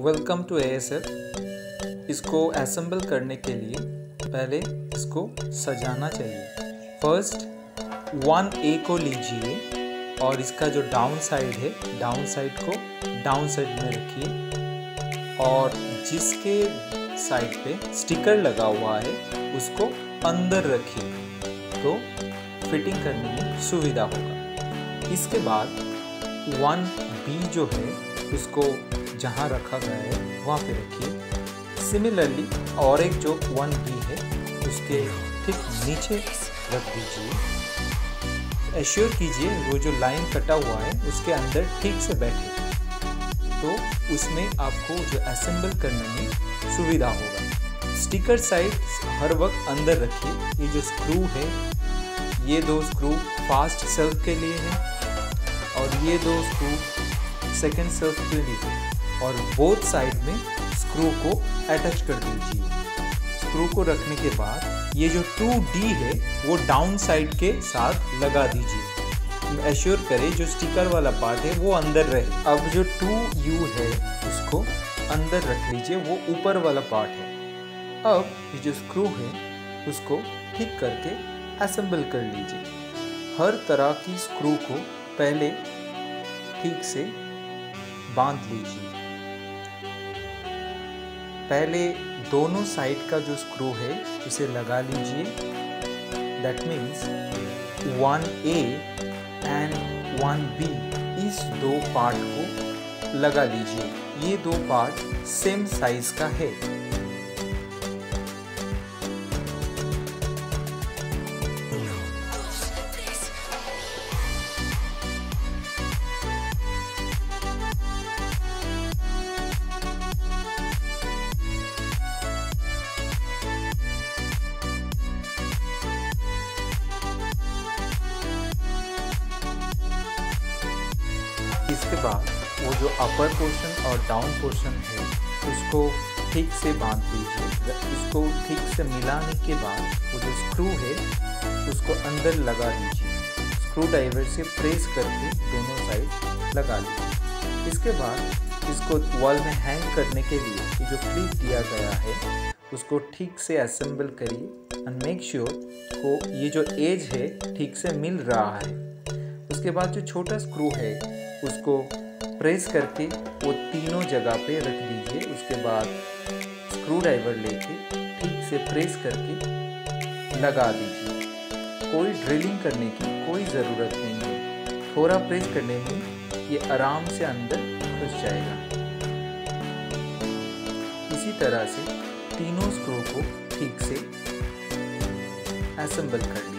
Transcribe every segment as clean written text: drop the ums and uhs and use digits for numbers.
Welcome to ASF। इसको assemble करने के लिए पहले इसको सजाना चाहिए। फर्स्ट 1A को लीजिए और इसका जो डाउन साइड है, डाउन साइड को डाउन साइड में रखिए और जिसके साइड पे स्टिकर लगा हुआ है उसको अंदर रखिए तो फिटिंग करने में सुविधा होगा। इसके बाद 1B जो है उसको जहाँ रखा गया है वहाँ पे रखिए। सिमिलरली और एक जो 1B है उसके ठीक नीचे रख दीजिए। एश्योर कीजिए वो जो लाइन कटा हुआ है उसके अंदर ठीक से बैठे तो उसमें आपको जो असेंबल करने में सुविधा होगा। स्टिकर साइड हर वक्त अंदर रखिए। ये जो स्क्रू है, ये 2 स्क्रू फास्ट सेल्फ के लिए है और ये 2 स्क्रू सेकंड सेल्फ के लिए है और बोथ साइड में स्क्रू को अटैच कर दीजिए। स्क्रू को रखने के बाद ये जो 2D है वो डाउन साइड के साथ लगा दीजिए। एश्योर करें जो स्टिकर वाला पार्ट है वो अंदर रहे। अब जो 2U है उसको अंदर रख लीजिए, वो ऊपर वाला पार्ट है। अब ये जो स्क्रू है उसको ठीक करके असेंबल कर लीजिए। हर तरह की स्क्रू को पहले ठीक से बांध लीजिए। पहले दोनों साइड का जो स्क्रू है उसे लगा लीजिए। That means 1A and 1B इस 2 पार्ट को लगा लीजिए। ये 2 पार्ट सेम साइज का है। इसके बाद वो जो अपर पोर्शन और डाउन पोर्शन है उसको ठीक से बांध दीजिए। इसको ठीक से मिलाने के बाद वो जो स्क्रू है उसको अंदर लगा दीजिए। स्क्रू ड्राइवर से प्रेस करके दोनों साइड लगा लीजिए। इसके बाद इसको वॉल में हैंग करने के लिए ये जो क्लिप दिया गया है उसको ठीक से असेंबल करिए एंड मेक श्योर को ये जो एज है ठीक से मिल रहा है। उसके बाद जो छोटा स्क्रू है उसको प्रेस करके वो तीनों जगह पे रख दीजिए। उसके बाद स्क्रू ड्राइवर लेके ठीक से प्रेस करके लगा दीजिए। कोई ड्रिलिंग करने की कोई ज़रूरत नहीं है। थोड़ा प्रेस करने में ये आराम से अंदर घुस जाएगा। इसी तरह से तीनों स्क्रू को ठीक से असेंबल कर लीजिए।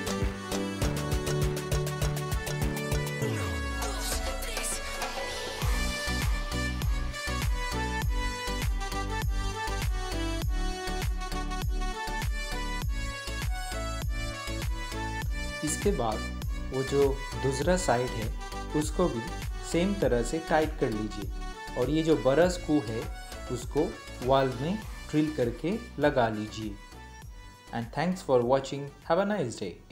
इसके बाद वो जो दूसरा साइड है उसको भी सेम तरह से टाइट कर लीजिए और ये जो बड़ा स्क्रू है उसको वॉल में ड्रिल करके लगा लीजिए। And thanks for watching. Have a nice day.